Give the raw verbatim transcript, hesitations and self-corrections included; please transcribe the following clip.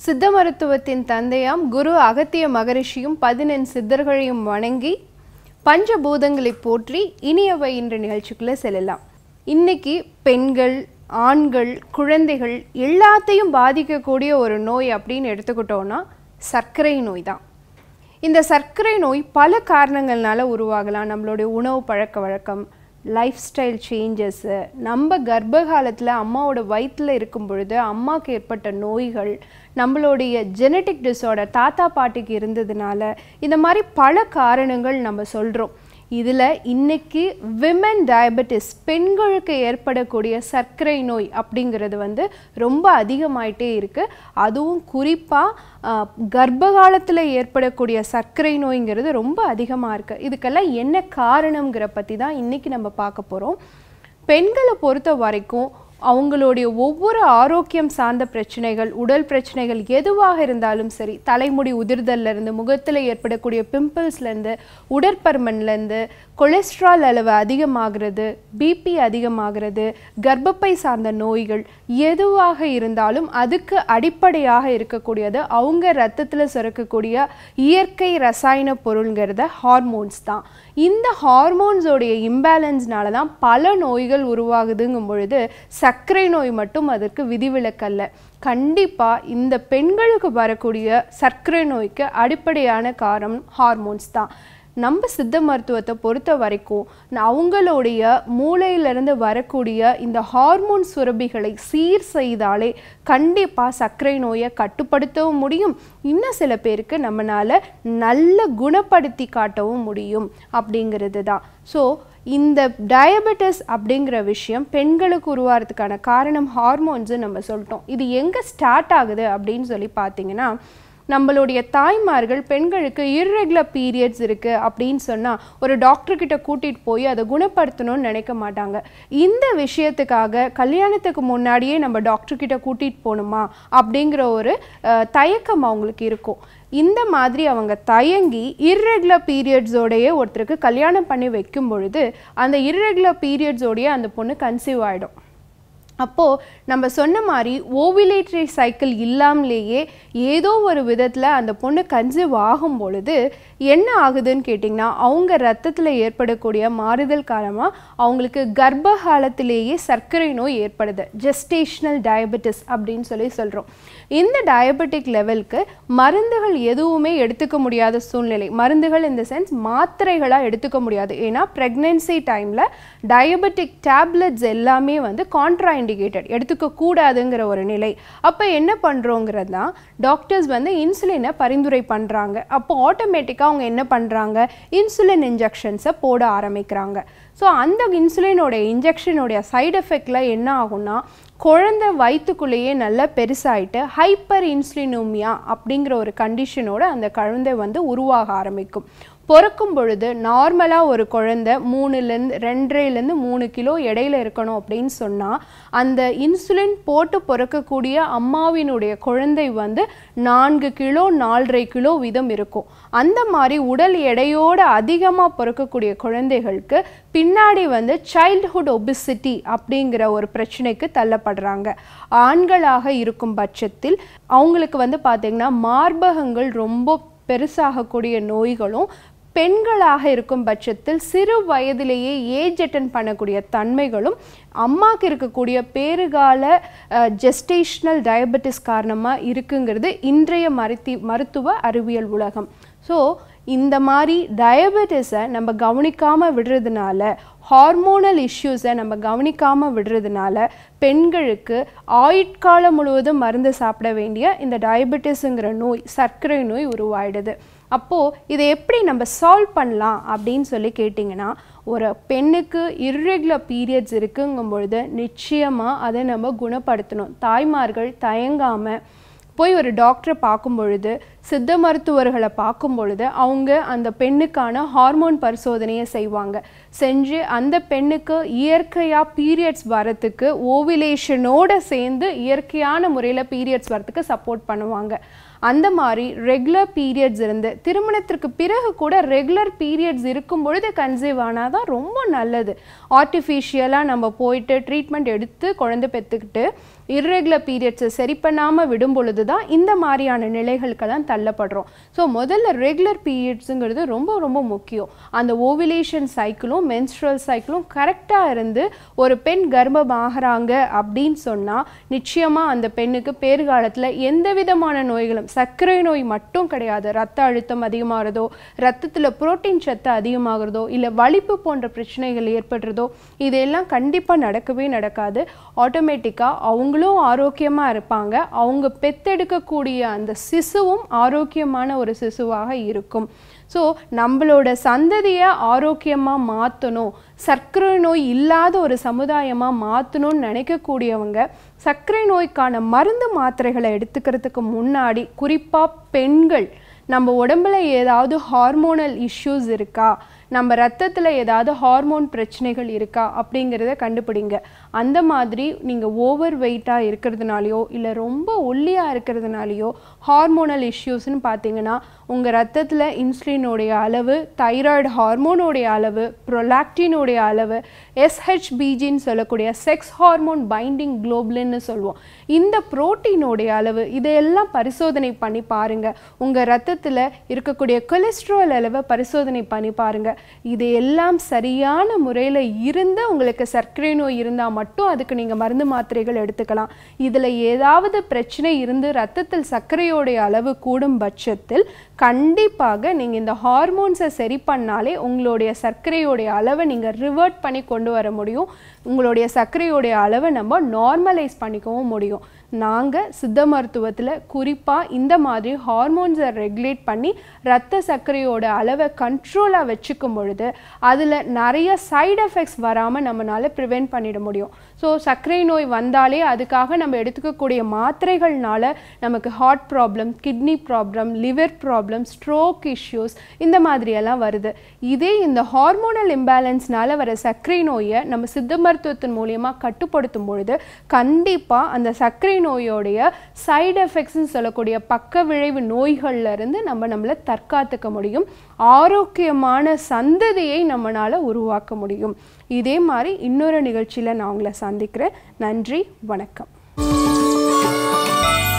சித்த மருத்துவத்தின் தந்தையாம் குரு அகத்திய மகரிஷியும் பதினெண் சித்தர்களையும் வணங்கி பஞ்சபூதங்களை போற்றி இனியவை என்ற நிகழ்ச்சிக்குள்ளே செல்லலாம். இன்னைக்கு பெண்கள், ஆண்கள், குழந்தைகள் எல்லாத்தையும் பாதிக்கக்கூடிய ஒரு நோய் அப்படின்னு எடுத்துக்கிட்டோன்னா சர்க்கரை நோய் தான். இந்த சர்க்கரை நோய் பல காரணங்கள்னால உருவாகலாம். நம்மளுடைய உணவு பழக்க வழக்கம், லைஃப் ஸ்டைல் சேஞ்சஸ்ஸு, நம்ம கர்ப்ப காலத்தில் அம்மாவோட வயிற்றில் இருக்கும் பொழுது அம்மாவுக்கு ஏற்பட்ட நோய்கள், நம்மளுடைய ஜெனட்டிக் டிஸார்டர் தாத்தா பாட்டிக்கு இருந்ததுனால, இந்த மாதிரி பல காரணங்கள் நம்ம சொல்கிறோம். இதில் இன்றைக்கி விமன் டயபெட்டிஸ், பெண்களுக்கு ஏற்படக்கூடிய சர்க்கரை நோய் அப்படிங்கிறது வந்து ரொம்ப அதிகமாயிட்டே இருக்குது. அதுவும் குறிப்பாக கர்ப்ப காலத்தில் ஏற்படக்கூடிய சர்க்கரை நோய்ங்கிறது ரொம்ப அதிகமாக இருக்குது. இதுக்கெல்லாம் என்ன காரணங்கிற பற்றி தான் இன்றைக்கி நம்ம பார்க்க போகிறோம். பெண்களை பொறுத்த வரைக்கும் அவங்களுடைய ஒவ்வொரு ஆரோக்கியம் சார்ந்த பிரச்சனைகள், உடல் பிரச்சனைகள் எதுவாக இருந்தாலும் சரி, தலைமுடி உதிர்தல்லேருந்து, முகத்தில் ஏற்படக்கூடிய பிம்பிள்ஸ்லேருந்து, உடற்பருமன்லேருந்து, கொலஸ்ட்ரால் அளவு அதிகமாகிறது, பிபி அதிகமாகிறது, கர்ப்பப்பை சார்ந்த நோய்கள் எதுவாக இருந்தாலும் அதுக்கு அடிப்படையாக இருக்கக்கூடியது அவங்க ரத்தத்தில் சுரக்கக்கூடிய இயற்கை ரசாயன பொருள்ங்கிறத ஹார்மோன்ஸ் தான். இந்த ஹார்மோன்ஸோடைய இம்பேலன்ஸ்னால தான் பல நோய்கள் உருவாகுதுங்கும் பொழுது சர்க்கரை நோய் மட்டும் அதற்கு விதிவிலக்கல்ல. கண்டிப்பாக இந்த பெண்களுக்கு வரக்கூடிய சர்க்கரை நோய்க்கு அடிப்படையான காரணம் ஹார்மோன்ஸ் தான். நம்ம சித்த மருத்துவத்தை பொறுத்த வரைக்கும் அவங்களுடைய மூளையிலிருந்து வரக்கூடிய இந்த ஹார்மோன் சுரபிகளை சீர் செய்தாலே கண்டிப்பாக சர்க்கரை நோயை கட்டுப்படுத்தவும் முடியும். இன்னும் சில பேருக்கு நம்மளால் நல்ல குணப்படுத்தி காட்டவும் முடியும் அப்படிங்கிறது தான். ஸோ இந்த டயபெட்டிஸ் அப்படிங்கிற விஷயம் பெண்களுக்கு உருவாகிறதுக்கான காரணம் ஹார்மோன்ஸு நம்ம சொல்லிட்டோம். இது எங்கே ஸ்டார்ட் ஆகுது அப்படின்னு சொல்லி பார்த்தீங்கன்னா, நம்மளுடைய தாய்மார்கள் பெண்களுக்கு இர்ரெகுலர் பீரியட்ஸ் இருக்குது அப்படின்னு சொன்னால் ஒரு டாக்டர்கிட்ட கூட்டிகிட்டு போய் அதை குணப்படுத்தணும்னு நினைக்க மாட்டாங்க. இந்த விஷயத்துக்காக கல்யாணத்துக்கு முன்னாடியே நம்ம டாக்டர்கிட்ட கூட்டிகிட்டு போகணுமா அப்படிங்கிற ஒரு தயக்கம் அவங்களுக்கு இருக்கும். இந்த மாதிரி அவங்க தயங்கி இர்ரெகுலர் பீரியட்ஸோடையே ஒருத்தருக்கு கல்யாணம் பண்ணி வைக்கும் பொழுது அந்த இர்ரெகுலர் பீரியட்ஸோடையே அந்த பொண்ணு கன்சீவ் ஆகிடும். அப்போது நம்ம சொன்ன மாதிரி ஓவிலேட்டரி சைக்கிள் இல்லாமலேயே ஏதோ ஒரு விதத்தில் அந்த பொண்ணு கன்சீவ் ஆகும் பொழுது என்ன ஆகுதுன்னு கேட்டிங்கன்னா, அவங்க ரத்தத்தில் ஏற்படக்கூடிய மாறுதல் காரணமாக அவங்களுக்கு கர்ப்ப காலத்திலேயே சர்க்கரை நோய் ஏற்படுது. ஜெஸ்டேஷனல் டயபெட்டிஸ் அப்படின்னு சொல்லி சொல்கிறோம். இந்த டயபெட்டிக் லெவலுக்கு மருந்துகள் எதுவுமே எடுத்துக்க முடியாத சூழ்நிலை. மருந்துகள் இந்த சென்ஸ் மாத்திரைகளாக எடுத்துக்க முடியாது. ஏன்னா ப்ரெக்னென்சி டைமில் டயபெட்டிக் டேப்லெட்ஸ் எல்லாமே வந்து கான்ட்ரா இண்டிகேட்டட், எடுத்துக்க கூடாதுங்கிற ஒரு நிலை. அப்போ என்ன பண்ணுறோங்கிறது தான் டாக்டர்ஸ் வந்து இன்சுலினை பரிந்துரை பண்ணுறாங்க. அப்போ ஆட்டோமேட்டிக்காக அவங்க என்ன பண்ணுறாங்க, இன்சுலின் இன்ஜெக்ஷன்ஸை போட ஆரம்பிக்கிறாங்க. ஸோ அந்த இன்சுலினோடைய இன்ஜெக்ஷனுடைய சைடு எஃபெக்டில் என்ன ஆகும்னா, குழந்தை வயிற்றுக்குள்ளேயே நல்லா பெருசாகிட்டு ஹைப்பர் இன்சுலினோமியா அப்படிங்கிற ஒரு கண்டிஷனோட அந்த குழந்தை வந்து உருவாக ஆரம்பிக்கும். பிறக்கும் பொழுது நார்மலாக ஒரு குழந்தை மூணுலேருந்து ரெண்டரைலேருந்து மூணு கிலோ எடையில் இருக்கணும் அப்படின்னு சொன்னால், அந்த இன்சுலின் போட்டு பிறக்கக்கூடிய அம்மாவினுடைய குழந்தை வந்து நான்கு கிலோ நாலரை கிலோ வீதம் இருக்கும். அந்த மாதிரி உடல் எடையோடு அதிகமாக பிறக்கக்கூடிய குழந்தைகளுக்கு பின்னாடி வந்து சைல்ட்ஹுட் ஒபிசிட்டி அப்படிங்கிற ஒரு பிரச்சனைக்கு தள்ளப்படுறாங்க. ஆண்களாக இருக்கும் பட்சத்தில் அவங்களுக்கு வந்து பார்த்திங்கன்னா மார்பகங்கள் ரொம்ப பெருசாகக்கூடிய நோய்களும், பெண்களாக இருக்கும் பட்சத்தில் சிறு வயதிலேயே ஏஜ் அட்டன் பண்ணக்கூடிய தன்மைகளும் அம்மாவுக்கு இருக்கக்கூடிய பேறுகால ஜெஸ்டேஷனல் டயபெட்டிஸ் காரணமாக இருக்குங்கிறது இன்றைய மருத்தி மருத்துவ அறிவியல் உலகம். ஸோ இந்த மாதிரி டயபெட்டிஸை நம்ம கவனிக்காமல் விடுறதுனால, ஹார்மோனல் இஷ்யூஸை நம்ம கவனிக்காமல் விடுறதுனால பெண்களுக்கு ஆயுட்காலம் முழுவதும் மருந்து சாப்பிட வேண்டிய இந்த டயபெட்டிஸுங்கிற நோய், சர்க்கரை நோய் உருவாயிடுது. அப்போது இதை எப்படி நம்ம சால்வ் பண்ணலாம் அப்படின்னு சொல்லி கேட்டிங்கன்னா, ஒரு பெண்ணுக்கு இர்ரெகுலர் பீரியட்ஸ் இருக்குங்கும் பொழுது நிச்சயமாக அதை நம்ம குணப்படுத்தணும். தாய்மார்கள் தயங்காமல் போய் ஒரு டாக்டரை பார்க்கும் பொழுது சித்த மருத்துவர்களை பார்க்கும் பொழுது அவங்க அந்த பெண்ணுக்கான ஹார்மோன் பரிசோதனையை செய்வாங்க. செஞ்சு அந்த பெண்ணுக்கு இயற்கையாக பீரியட்ஸ் வரத்துக்கு ஓவிலேஷனோடு சேர்ந்து இயற்கையான முறையில் பீரியட்ஸ் வரத்துக்கு சப்போர்ட் பண்ணுவாங்க. அந்த மாதிரி ரெகுலர் பீரியட்ஸ் இருந்து திருமணத்திற்கு பிறகு கூட ரெகுலர் பீரியட்ஸ் இருக்கும் பொழுது கன்சீவ் ஆனால் தான் ரொம்ப நல்லது. ஆர்டிஃபிஷியலாக நம்ம போயிட்டு ட்ரீட்மெண்ட் எடுத்து குழந்தை பெற்றுக்கிட்டு இர்ரெகுலர் பீரியட்ஸை சரி பண்ணாமல் விடும் பொழுது தான் இந்த மாதிரியான நிலைகளுக்கெல்லாம் தள்ளப்படுறோம். ஸோ முதல்ல ரெகுலர் பீரியட்ஸுங்கிறது ரொம்ப ரொம்ப முக்கியம். அந்த ஓவிலேஷன் சைக்கிளும் மென்ஸ்ட்ரல் சைக்கிளும் கரெக்டாக இருந்து ஒரு பெண் கர்ப்பமாகறாங்க அப்படின்னு சொன்னால் நிச்சயமாக அந்த பெண்ணுக்கு பேறுகாலத்தில் எந்த விதமான நோய்களும், சர்க்கரை நோய் மட்டும் கிடையாது, ரத்த அழுத்தம் அதிகமாகிறதோ, ரத்தத்தில் புரோட்டீன் சத்து அதிகமாகிறதோ, இல்லை வலிப்பு போன்ற பிரச்சனைகள் ஏற்படுறதோ, இதெல்லாம் கண்டிப்பாக நடக்கவே நடக்காது. ஆட்டோமேட்டிக்காக அவங்களும் ஆரோக்கியமாக இருப்பாங்க. அவங்க பெத்தெடுக்கக்கூடிய அந்த சிசுவும் ஆரோக்கியமான ஒரு சிசுவாக இருக்கும். ஸோ நம்மளோட சந்ததியை ஆரோக்கியமாக மாற்றணும், சர்க்கரை நோய் இல்லாத ஒரு சமுதாயமாக மாற்றணும்னு நினைக்கக்கூடியவங்க சர்க்கரை நோய்க்கான மருந்து மாத்திரைகளை எடுத்துக்கிறதுக்கு முன்னாடி, குறிப்பாக பெண்கள், நம்ம உடம்புல ஏதாவது ஹார்மோனல் இஷ்யூஸ் இருக்கா, நம்ம ரத்தத்தில் ஏதாவது ஹார்மோன் பிரச்சனைகள் இருக்கா அப்படிங்கிறத கண்டுபிடிங்க. அந்த மாதிரி நீங்கள் ஓவர் வெயிட்டாக இருக்கிறதுனாலையோ இல்லை ரொம்ப ஒல்லியாக இருக்கிறதுனாலையோ ஹார்மோனல் இஷ்யூஸ்ன்னு பார்த்தீங்கன்னா உங்கள் ரத்தத்தில் இன்சுலினோடைய அளவு, தைராய்டு ஹார்மோனோடைய அளவு, ப்ரொலாக்டினோடைய அளவு, எஸ்ஹெச்பிஜின்னு சொல்லக்கூடிய செக்ஸ் ஹார்மோன் பைண்டிங் குளோபுலின்னு சொல்லுவோம், இந்த புரோட்டீனோடைய அளவு, இதையெல்லாம் பரிசோதனை பண்ணி பாருங்கள். உங்கள் ரத்தத்தில் இருக்கக்கூடிய கொலஸ்ட்ரால் அளவை பரிசோதனை பண்ணி பாருங்கள். இதையெல்லாம் சரியான முறையில் இருந்து உங்களுக்கு சர்க்கரை நோய் இருந்தால் மட்டும் அதுக்கு நீங்கள் மருந்து மாத்திரைகள் எடுத்துக்கலாம். இதில் ஏதாவது பிரச்சனை இருந்து ரத்தத்தில் சர்க்கரையோடைய அளவு கூடும் பட்சத்தில் கண்டிப்பாக நீங்கள் இந்த ஹார்மோன்ஸை சரி பண்ணாலே உங்களுடைய சர்க்கரையோடைய அளவை நீங்கள் ரிவர்ட் பண்ணி கொண்டு வர முடியும். உங்களுடைய சர்க்கரையோடைய அளவை நம்ம நார்மலைஸ் பண்ணிக்கவும் முடியும். நாங்கள் சித்த மருத்துவத்தில் குறிப்பாக இந்த மாதிரி ஹார்மோன்ஸை ரெகுலேட் பண்ணி ரத்த சர்க்கரையோட அளவை கண்ட்ரோலாக வச்சுக்கும் பொழுது அதில் நிறைய சைடு எஃபெக்ட்ஸ் வராமல் நம்மளால் ப்ரிவெண்ட் பண்ணிட முடியும். ஸோ சர்க்கரை நோய் வந்தாலே அதுக்காக நம்ம எடுத்துக்கக்கூடிய மாத்திரைகள்னால நமக்கு heart problem, kidney problem, liver problem, stroke issues இந்த மாதிரியெல்லாம் வருது. இதே இந்த ஹார்மோனல் இம்பேலன்ஸ்னால வர சர்க்கரை நோயை நம்ம சித்த மருத்துவத்தின் மூலியமாக கட்டுப்படுத்தும் பொழுது கண்டிப்பாக அந்த சர்க்கரை நோயோடைய சைடு எஃபெக்ட்ஸ்ன்னு சொல்லக்கூடிய பக்க விளைவு நோய்கள்ல இருந்து நம்ம நம்மளை தற்காத்துக்க முடியும். ஆரோக்கியமான சந்ததியை நம்மளால உருவாக்க முடியும். இதே மாதிரி இன்னொரு நிகழ்ச்சியில் நான் உங்களை சந்திக்கிறேன். நன்றி, வணக்கம்.